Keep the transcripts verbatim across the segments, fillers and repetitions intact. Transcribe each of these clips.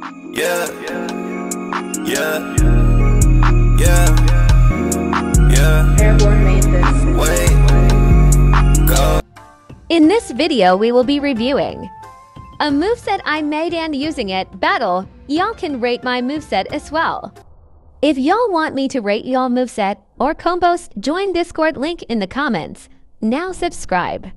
Yeah, yeah, yeah, yeah. Airborne made this. Wait, go. In this video, we will be reviewing a moveset I made and using it. Battle, y'all can rate my moveset as well. If y'all want me to rate y'all moveset or combos, join Discord link in the comments. Now subscribe.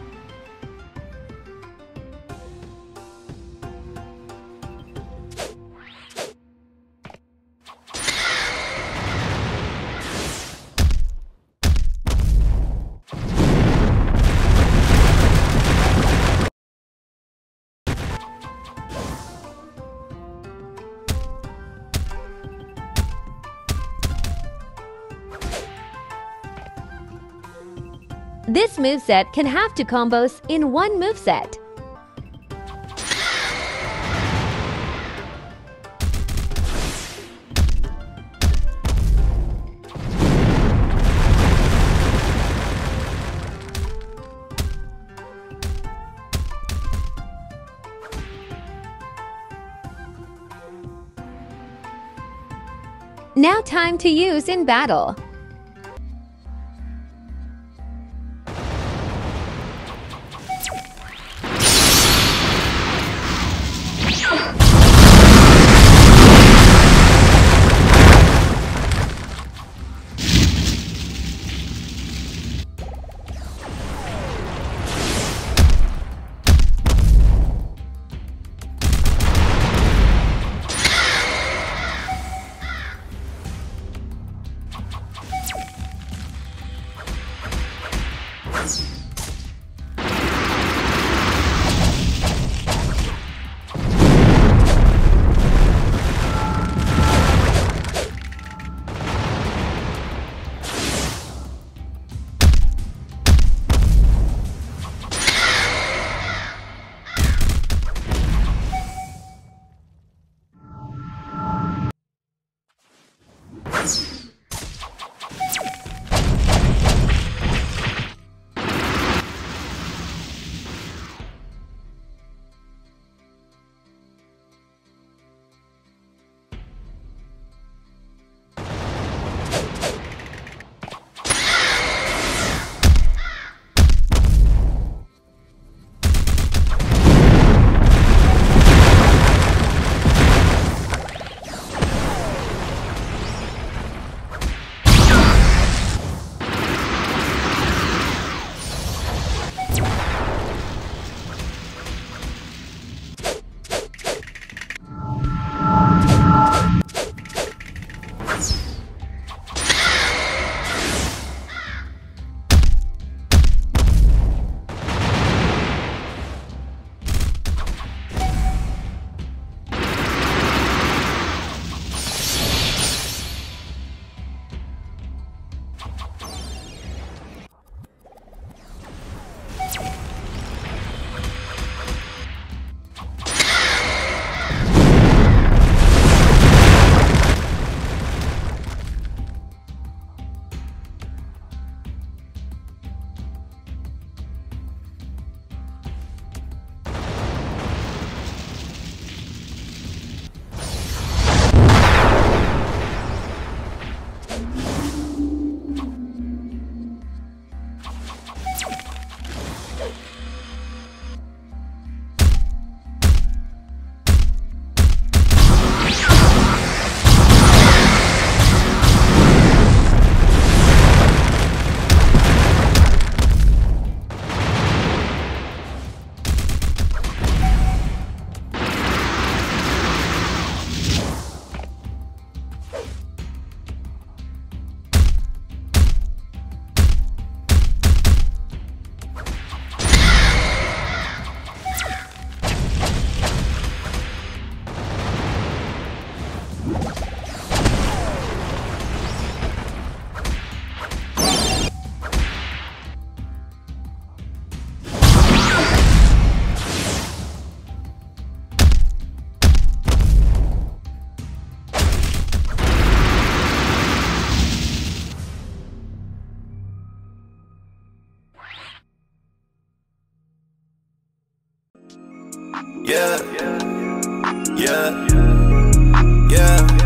This moveset can have two combos in one moveset. Now time to use in battle. yeah, yeah.